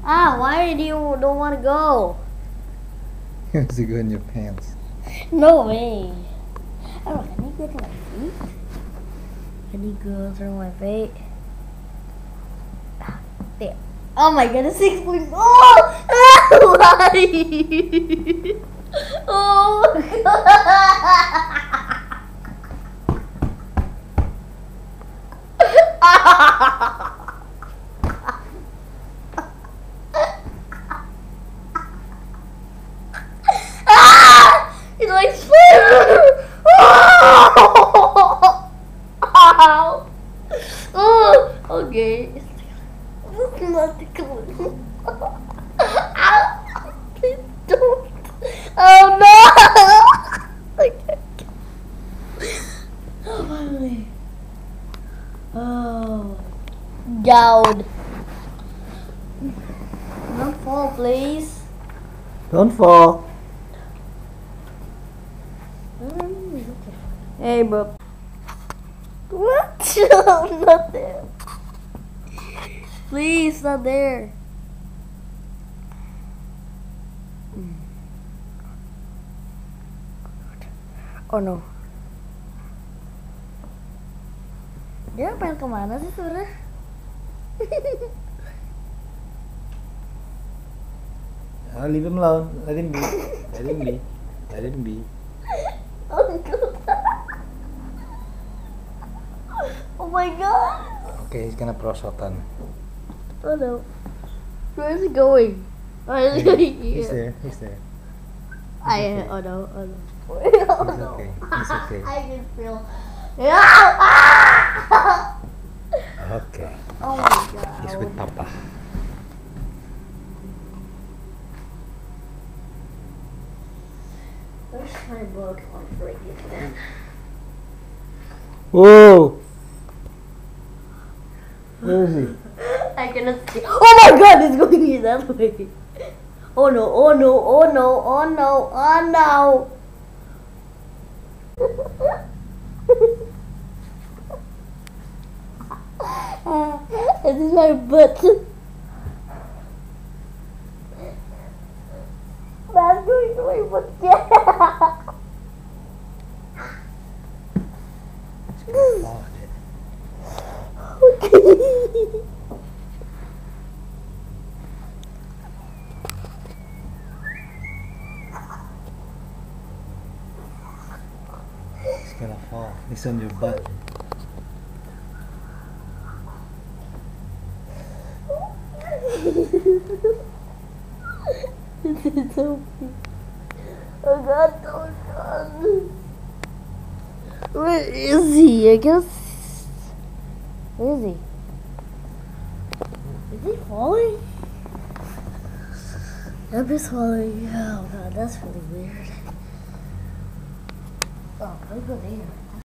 Why do you don't want to go? You want to go in your pants. No way. Oh, can you go to my feet? Can you go through my feet? There. Oh my goodness, 6 points. Oh! Why? Oh my god. It's like ow! Oh, okay. It's not tickling. Ow! Please don't. Oh no! I can't. Oh, finally. Oh, God. Don't fall, please. Don't fall. Hey, bro. What? I'm not there. Please, not there. Oh no. Dia pengen kemana sih sebenarnya? Leave him alone. Let him be. Let him be. Let him be. Oh god. Oh my god. Okay, he's gonna prosotan. Oh no. Where is he going? He's there. He's there. Oh no. Oh no. He's okay. He's okay. I can feel. Okay. Oh my god. He's with Papa. Where's my book? I'll break it then. Whoa! Where is he? I cannot see. Oh my god, it's going that way. Oh no, oh no, oh no, oh no, oh no. This is my butt. That's going to my butt. Okay. It's gonna fall. It's on your butt. This is so big. Oh god, oh god. Where is he? I guess. Where is he? Is he falling? Yep, he's falling. Oh god, that's really weird. Oh, let's go there.